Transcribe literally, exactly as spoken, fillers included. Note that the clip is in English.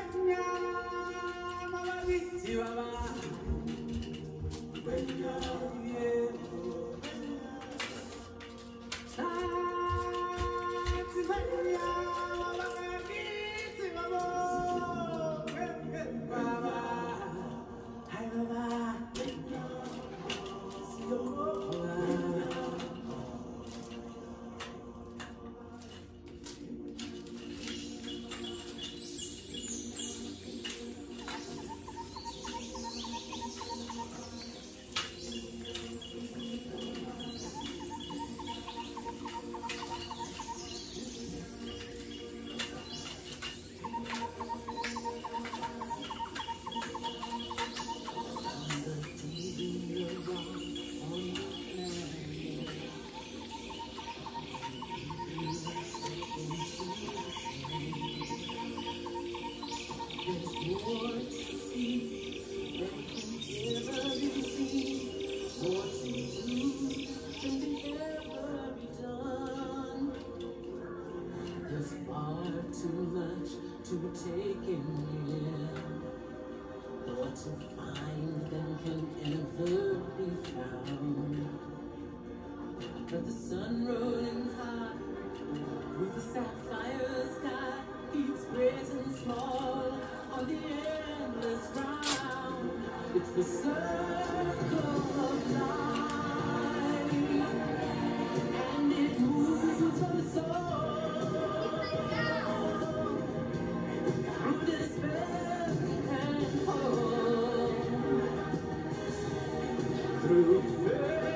Too much to take in here, or to find them can ever be found. But the sun rolling high through the sapphire sky keeps great and small on the endless round. It's the circle of life, and it moves our soul. Through